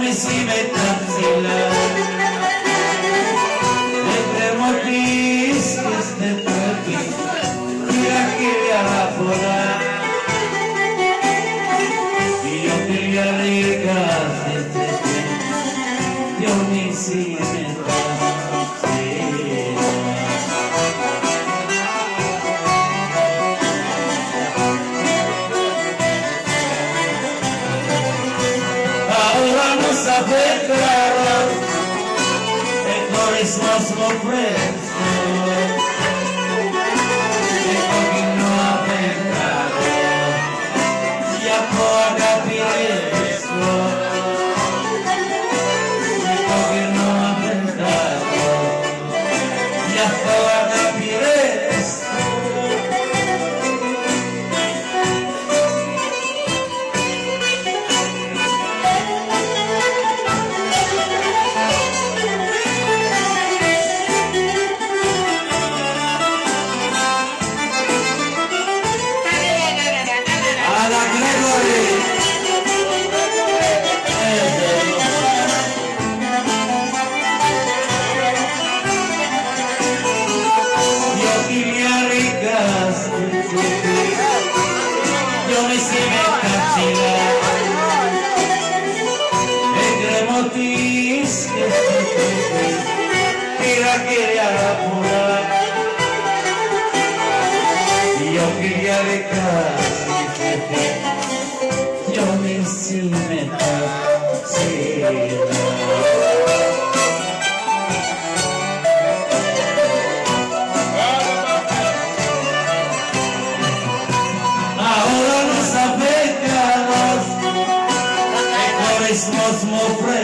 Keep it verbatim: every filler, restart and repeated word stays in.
μισή με τα ψηλά δεν κρεμωτείς και στην τρέπη πήρα κύρια φορά δυο χιλιάρικα στην τρέπη δυο μισή με τα ψηλά. Απέτραρος, εγχωρισμός μου φρέσκο και κόκκινο απέτραρος για πω αγάπη ρέσκο και κόκκινο απέτραρος για πω αγάπη ρέσκο. Yo me sigue cachila, εγρεμωτής και στο τρίπι πήρα κυρία πουρά δυο χιλιάρικα στην τρίπι δυο μισή με τα ψηλά. Ahora los afectados, egoísmos,